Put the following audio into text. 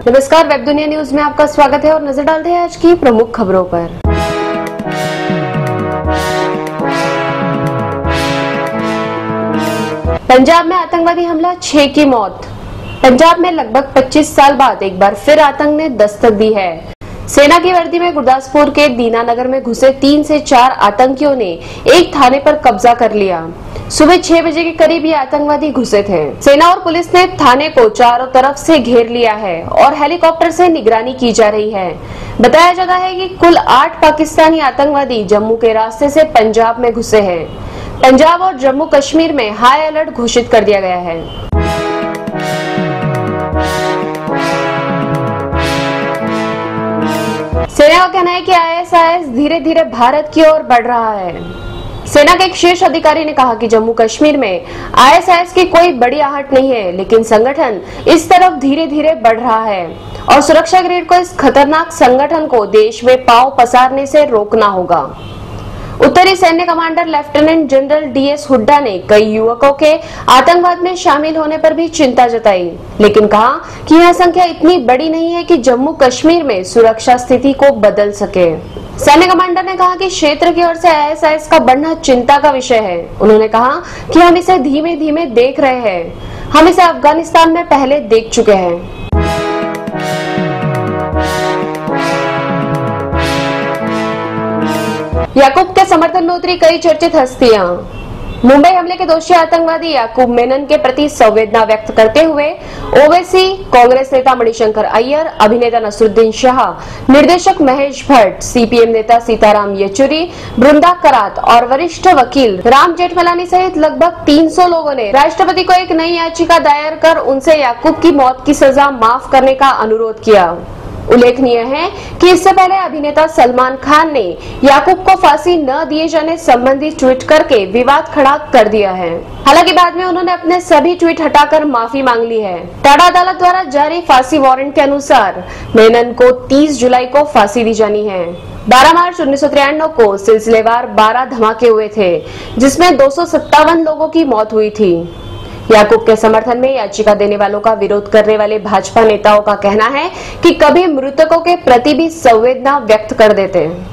नमस्कार, वेब दुनिया न्यूज में आपका स्वागत है और नजर डालते हैं आज की प्रमुख खबरों पर। पंजाब में आतंकवादी हमला, 6 की मौत। पंजाब में लगभग 25 साल बाद एक बार फिर आतंक ने दस्तक दी है। सेना की वर्दी में गुरदासपुर के दीनानगर में घुसे 3 से 4 आतंकियों ने एक थाने पर कब्जा कर लिया। सुबह 6 बजे के करीब ये आतंकवादी घुसे थे। सेना और पुलिस ने थाने को चारों तरफ से घेर लिया है और हेलीकॉप्टर से निगरानी की जा रही है। बताया जाता है कि कुल 8 पाकिस्तानी आतंकवादी जम्मू के रास्ते से पंजाब में घुसे हैं। पंजाब और जम्मू कश्मीर में हाई अलर्ट घोषित कर दिया गया है। सेना का कहना है कि आईएसआईएस धीरे धीरे भारत की ओर बढ़ रहा है। सेना के एक शीर्ष अधिकारी ने कहा कि जम्मू कश्मीर में आईएसआईएस की कोई बड़ी आहट नहीं है, लेकिन संगठन इस तरफ धीरे धीरे बढ़ रहा है और सुरक्षा ग्रिड को इस खतरनाक संगठन को देश में पांव पसारने से रोकना होगा। उत्तरी सैन्य commander lieutenant general DS Hooda ने कई युवकों के आतंकवाद में शामिल होने पर भी चिंता जताई, लेकिन कहा कि यह संख्या इतनी बड़ी नहीं है कि जम्मू कश्मीर में सुरक्षा स्थिति को बदल सके। सैन्य कमांडर ने कहा कि क्षेत्र की ओर से आईएसआईएस का बढ़ना चिंता का विषय है। उन्होंने कहा कि हम इसे धीमे धीमे देख रहे हैं। हम इसे अफगानिस्तान में पहले देख चुके हैं। याकूब के समर्थन में उतरी कई चर्चित हस्तियां। मुंबई हमले के दोषी आतंकवादी याकूब मेनन के प्रति संवेदना व्यक्त करते हुए ओवैसी, कांग्रेस नेता मणिशंकर अय्यर, अभिनेता नसरुद्दीन शाह, निर्देशक महेश भट्ट, सीपीएम नेता सीताराम येचुरी, बृंदा करात और वरिष्ठ वकील राम जेठमलानी सहित लगभग 300 लोगों ने राष्ट्रपति को एक नई याचिका दायर कर उनसे याकूब की मौत की सजा माफ करने का अनुरोध किया। उल्लेखनीय है कि इससे पहले अभिनेता सलमान खान ने याकूब को फांसी न दिए जाने संबंधी ट्वीट करके विवाद खड़ा कर दिया है। हालांकि बाद में उन्होंने अपने सभी ट्वीट हटाकर माफी मांग ली है। टाडा अदालत द्वारा जारी फांसी वारंट के अनुसार मेनन को 30 जुलाई को फांसी दी जानी है। 12 मार्च 1993 को सिलसिलेवार 12 धमाके हुए थे, जिसमें 257 लोगों की मौत हुई थी। याकूब के समर्थन में याचिका देने वालों का विरोध करने वाले भाजपा नेताओं का कहना है कि कभी मृतकों के प्रति भी संवेदना व्यक्त कर देते हैं।